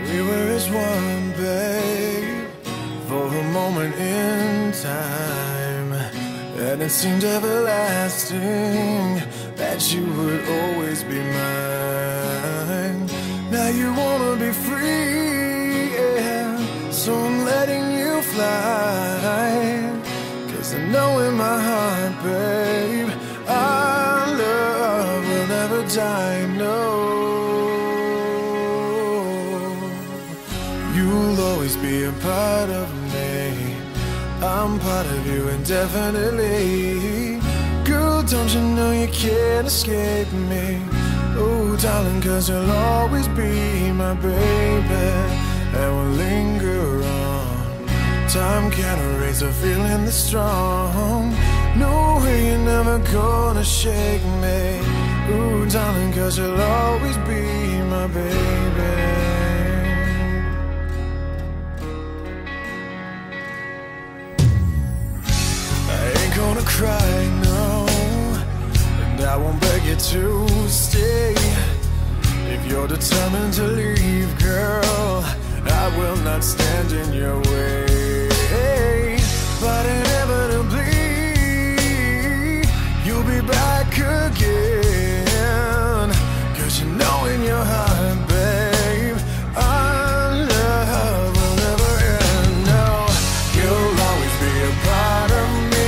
We were as one, babe, for a moment in time, and it seemed everlasting that you would always be mine. Now you wanna be free, yeah, so I'm letting you fly. 'Cause I know in my heart, babe, our love will never die, no. You'll always be a part of me, I'm part of you indefinitely. Girl, don't you know you can't escape me? Oh, darling, 'cause you'll always be my baby, and we'll linger on. Time can't erase a feeling that's strong. No way, you're never gonna shake me. Ooh, darling, 'cause you'll always be my baby. Gonna cry, no, and I won't beg you to stay. If you're determined to leave, girl, I will not stand in your way. But inevitably, you'll be back again. 'Cause you know in your heart, babe, our love will never end. No, you'll always be a part of me,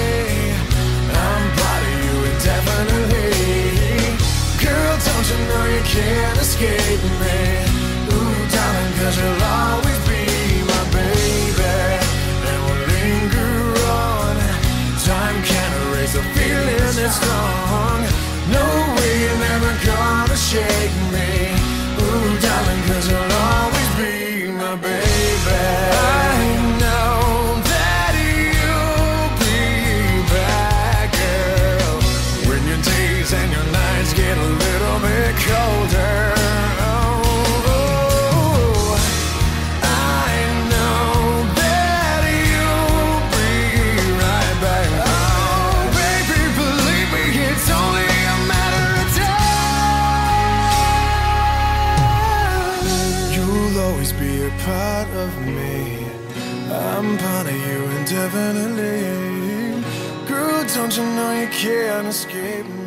you know you can't escape me. Ooh, darling, 'cause you'll always be my baby, and we'll linger on. Time can't erase a feeling that's strong. No way, you're never gonna shake me. Ooh, darling, 'cause you'll always be my baby. I know that you'll be back, girl, when your days and your nights get a little bit colder. Oh, I know that you'll be right back. Oh, baby, believe me, it's only a matter of time. You'll always be a part of me, I'm part of you indefinitely. Girl, don't you know you can't escape me?